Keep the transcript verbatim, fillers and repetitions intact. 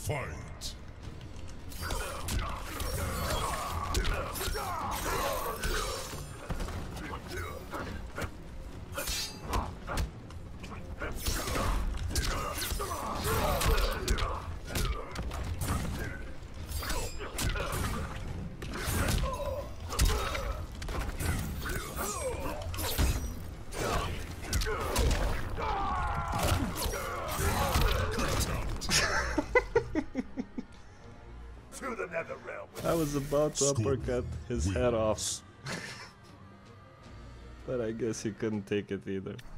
Fight. I was about to uppercut his head off. But I guess he couldn't take it either.